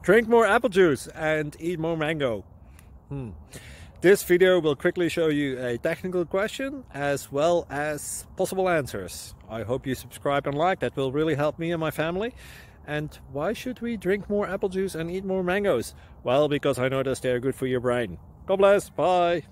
Drink more apple juice and eat more mango. This video will quickly show you a technical question as well as possible answers. I hope you subscribe and like, that will really help me and my family. And why should we drink more apple juice and eat more mangoes? Well, because I noticed they're good for your brain. God bless, bye!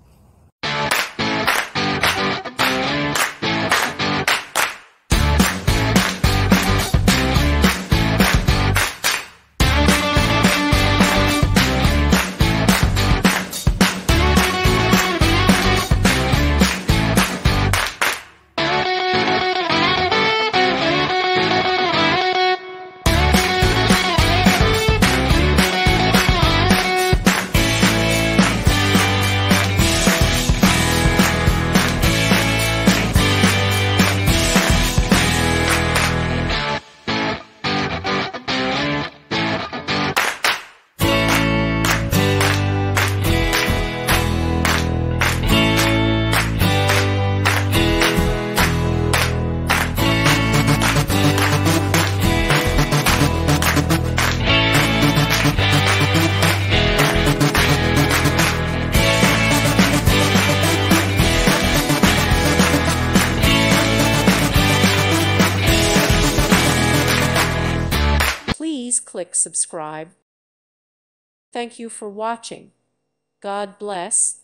Please click subscribe. Thank you for watching. God bless.